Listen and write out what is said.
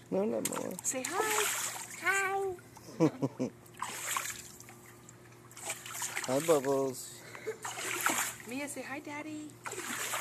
No, not more. Say hi. Hi. Hi, Bubbles. Mia, say hi, Daddy.